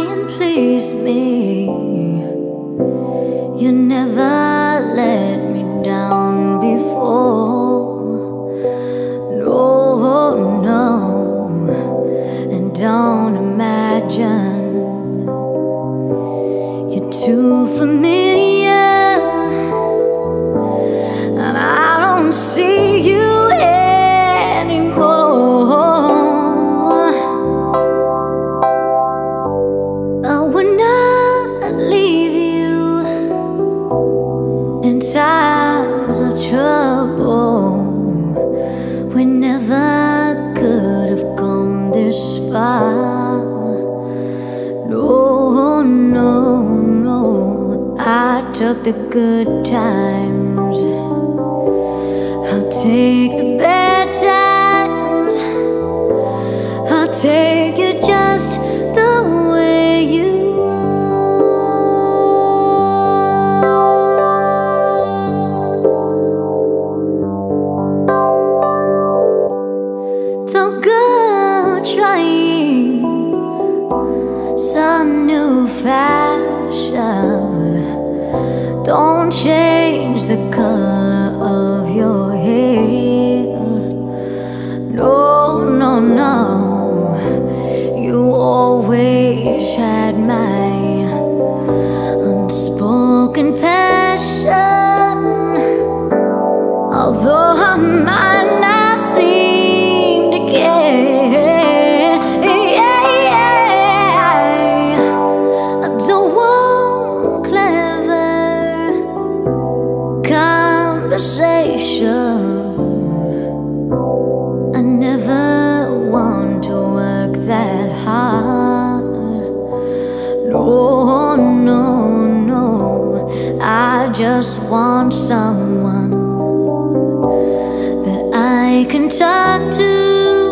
and please me. You never let me down before. No, no, and don't imagine you're too familiar, and I don't see you anymore. I would not leave you in times of trouble. We never could have come this far. No, no, no. I took the good times, I'll take the bad times. I'll take you just the way you are. Don't go trying some new fashion. Don't change the color of your hair. No, no, no. You always had my unspoken passion. Although I might not seem to care, I don't want clever conversation. I never want to work that hard. No, no, no. I just want someone that I can talk to.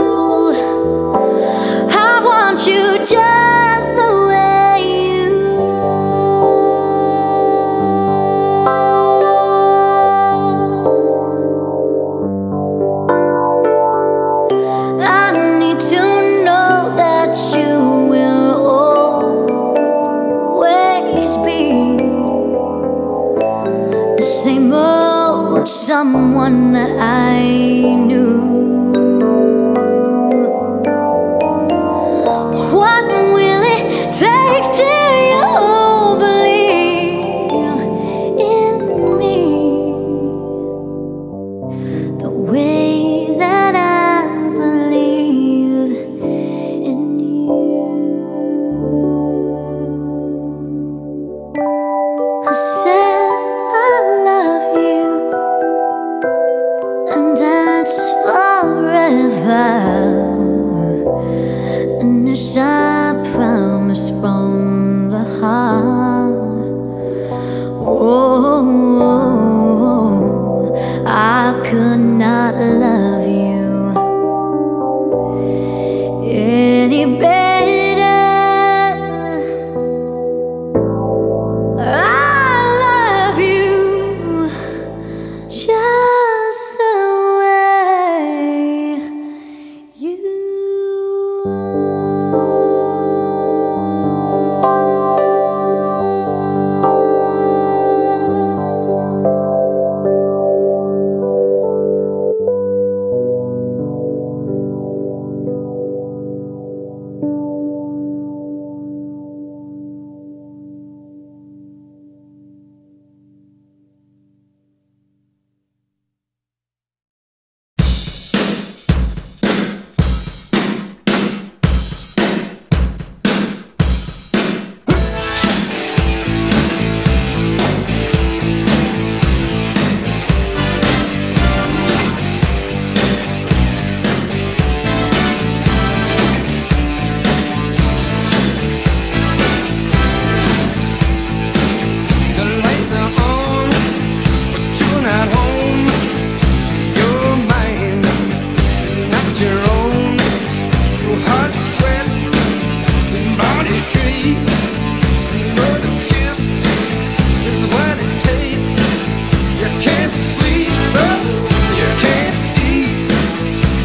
I want you just the way you are. I need to know that you will always be the same old someone that I knew. What will it take till you believe in me the way that I believe in you? I said I love you, and that's forever. And this I promise from the heart. Oh, I could not love you any better. I love you just the way you are.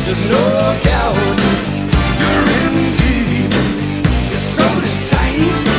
no doubt you're in deep. Your throat is tight.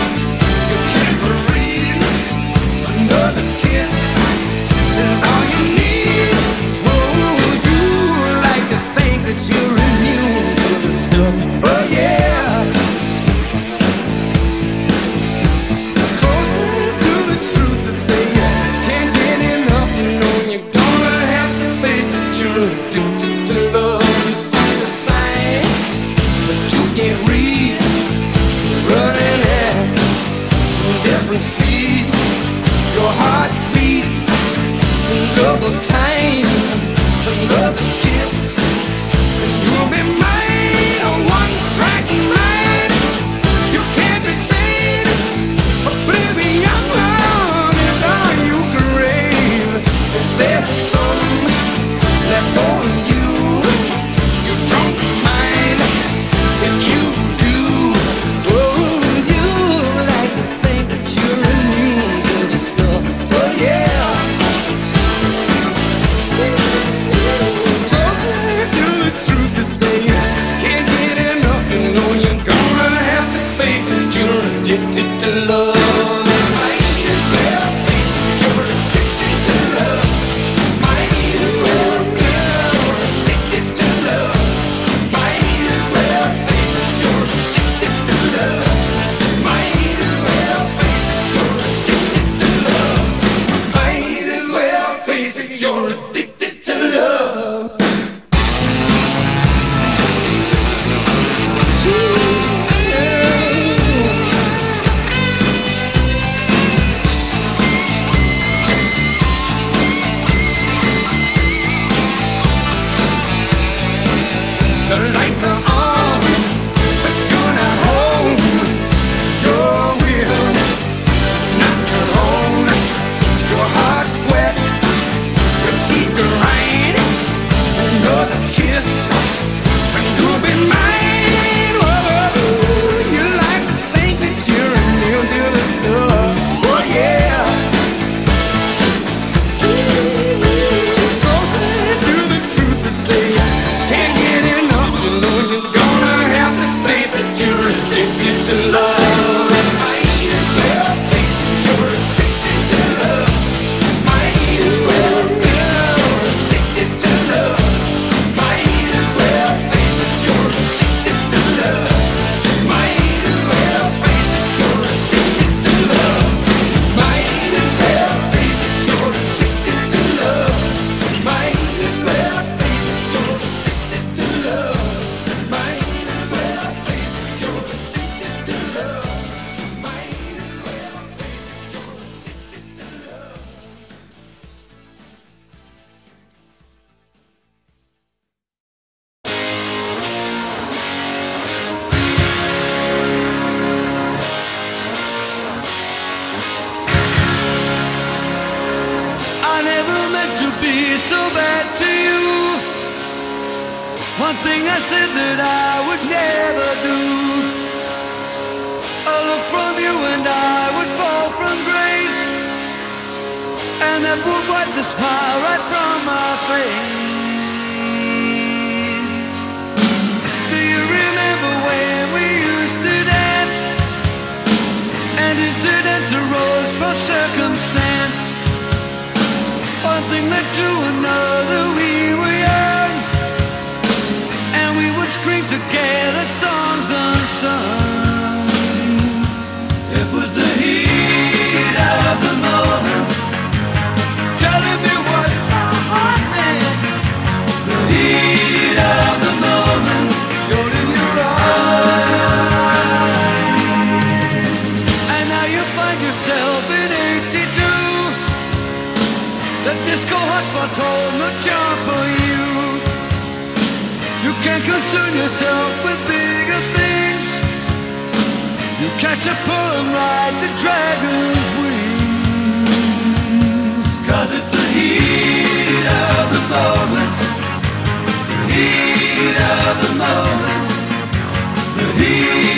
love. Might as well face it, you're addicted to love. Might as well face it, you're addicted to love. Might as well face it, you're addicted to love. Might as well face it, you're addicted to love. Might as well face it, you're addicted to love. The lights are on, but you're not home. Your will is not your own. Your heart sweats, your teeth grind. Another kiss, and you'll be mine. Whoa, you like to think that you're immune to the stuff. Oh yeah. She's closer to the truth to say. Can't get enough, you know you're gonna have to face it. You're addicted to love. Might as well face it, you're addicted to love. Might as well face it, you're addicted to love. Might as well face it, you're addicted to love. Might as well face it, you're addicted to love. Might as well face it, you're addicted to love. Might as well face it, you're addicted to love. Might as well face it, you're addicted to love. Might as well face it, you're addicted to love. I never meant to be so bad to you. One thing I said that I would never do. A look from you and I would fall from grace, and that would wipe the smile right from my face. Do you remember when we used to dance, and incidents arose from circumstance? One thing led to another, we were young, and we would scream together songs unsung. It was the heat of the moment, telling me what my heart meant. The heat of the moment showed in your eyes. And now you find yourself in 82. The disco hotspots hold no charm for you. You can't concern yourself with bigger things. You catch a pull and ride the dragon's wings. 'Cause it's the heat of the moment. The heat of the moment. The heat